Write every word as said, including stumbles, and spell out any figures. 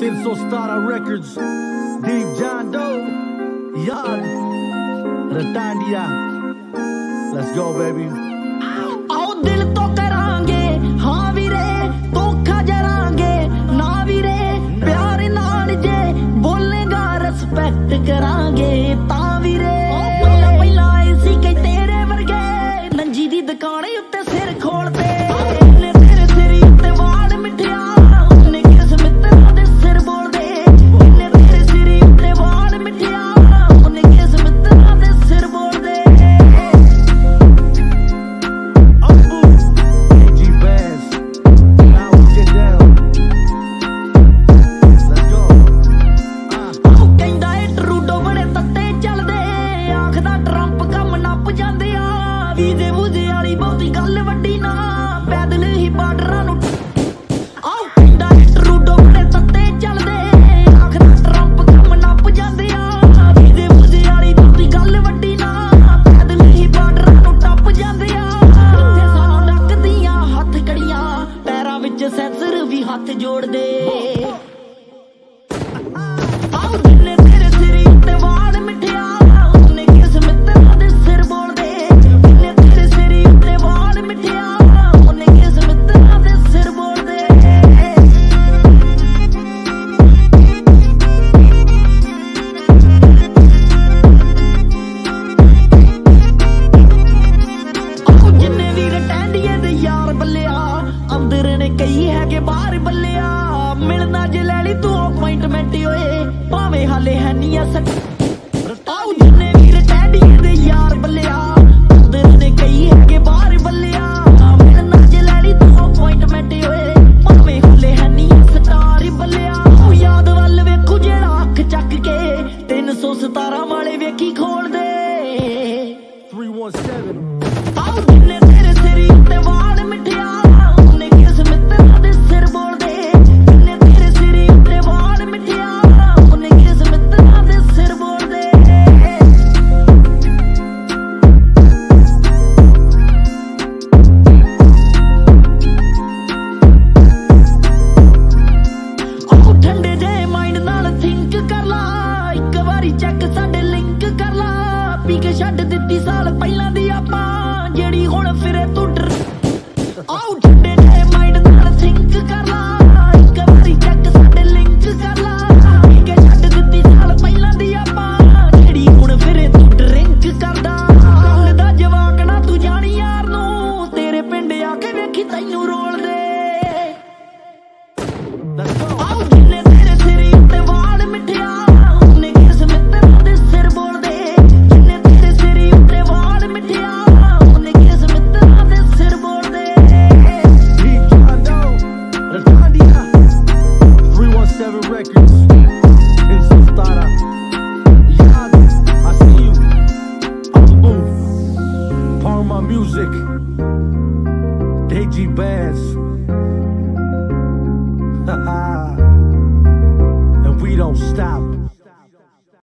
तीन सौ सतारह records, Deep John Doe, Yard, Ratandia. Let's go, baby. आओ दिल तो करांगे हाँ वीरे धोखा जरांगे ना वीरे प्यार नाल जे बोलेगा रिस्पेक्ट करांगे ता वीरे पहला पहला ऐसी कई तेरे वर्गे नंजी दी दुकान उत्ते सिर खोलते तेरे सिर उत्ते वाल मिठिया उन्हें किस मित्रा दे सिर बोलदे तेरे सिर उत्ते वाल मिठिया उन्हें किस मित्रा दे सिर बोलदे ਵੀਜ਼ੇ ਵੂਜ਼ੇ ਵਾਲੀ ਬਹੁਤੀ ਗੱਲ ਵੱਡੀ ਨਾ ਪੈਦਲ ਹੀ ਬਾਰਡਰਾਂ ਨੂੰ ਆਓ ਪਿੰਡਾਂ ਟਰੂਡੋ ਬੜੇ ਤੱਤੇ ਚੱਲਦੇ ਆਖਦਾ ਟਰੰਪ ਕੰਮ ਨੱਪ ਜਾਂਦੇ ਆ ਵੀਜ਼ੇ ਵੂਜ਼ੇ ਵਾਲੀ ਬਹੁਤੀ ਗੱਲ ਵੱਡੀ ਨਾ ਪੈਦਲ ਹੀ ਬਾਰਡਰਾਂ ਨੂੰ ਟੱਪ ਜਾਂਦੇ ਆ ਇੱਥੇ ਸਾਨੂੰ ਡੱਕਦੀਆਂ ਹੱਥ ਕੜੀਆਂ ਪੈਰਾਂ ਵਿੱਚ ਸੈਂਸਰ ਵੀ ਹੱਥ ਜੋੜਦੇ ਆਓ ਜਿੰਨੇ ਤੇਰੇ ਸਿਰ ਉੱਤੇ ਵਾਲ ਮਿੱਠਿਆ ਉਹਨੇ ਕਿਸ ਮਿੱਤਰਾਂ ਦੇ ਸਿਰ ਬੋਲਦੇ ਅੰਦਰ ਨੇ ਕਈ ਹੈਗੇ ਬਾਹਰ ਬੱਲਿਆ ਮਿਲਣਾ ਜੇ ਲੈ ਲਈ ਤੂੰ ਅਪਾਇੰਟਮੈਂਟ ਓਏ ਭਾਵੇਂ ਹਾਲੇ ਹੈ ਨਹੀਂ ਆ ਸਕ ਆਉ ਜਿੰਨੇ ਵੀਰ ਟੈਂਡੀਏ ਦੇ ਯਾਰ ਬੱਲਿਆ ਅੰਦਰ ਨੇ ਕਈ ਹੈਗੇ ਬਾਹਰ ਬੱਲਿਆ ਮਿਲਣਾ ਜੇ ਲੈ ਲਈ ਤੂੰ ਅਪਾਇੰਟਮੈਂਟ ਓਏ ਭਾਵੇਂ ਹਾਲੇ ਹੈ ਨਹੀਂ ਆ ਸਟਾਰ ਬੱਲਿਆ ਉਹ ਯਾਦ ਵੱਲ ਵੇਖੂ ਜਿਹੜਾ ਅੱਖ ਚੱਕ ਕੇ ਤਿੰਨ ਸੌ ਸਤਾਰਾਂ ਵਾਲੇ ਵੇਖੀ ਖੋਲਦੇ three one seven ਆਉ ਜਿੰਨੇ ਤੇਰੇ ਸਿਰ ਉੱਤੇ ਵਾਲ ਮਿੱਠਿਆ ਛੱਡ ਦਿੱਤੀ ਸਾਲ ਪਹਿਲਾਂ ਦੀ ਆਪਾਂ ਜਿਹੜੀ ਹੁਣ ਫਿਰੇ ਤੂੰ ਡਰ ਆਉ ਠੰਡੇ ਜੇ ਮਾਈਂਡ ਨਾਲ ਥਿੰਕ ਕਰ ਲਾ ਇੱਕ ਵਾਰੀ ਚੱਕ ਸਾਡੇ ਲਿੰਕ ਕਰ ਲਾ ਕਿ ਛੱਡ ਦਿੱਤੀ ਸਾਲ ਪਹਿਲਾਂ ਦੀ ਆਪਾਂ ਜਿਹੜੀ ਹੁਣ ਫਿਰੇ ਤੂੰ ਡਰਿੰਕ ਕਰਦਾ ਗੱਲ ਦਾ ਜਵਾਕ ਨਾ ਤੂੰ ਜਾਣੀ ਯਾਰ ਨੂੰ ਤੇਰੇ ਪਿੰਡ ਆ ਕੇ ਵੇਖੀ ਤੈਨੂੰ ਰੋਲਦੇ ਆਉ ਜਿੰਨੇ ਤੇਰੇ ਸਿਰ ਉੱਤੇ ਵਾਲ ਮਿੱਠਿਆ ਉਹਨੇ ਕਿਸ ਮਿੱਤਰਾਂ ਦੇ ਸਿਰ ਬੋਲਦੇ Music, D G Bands, and we don't stop.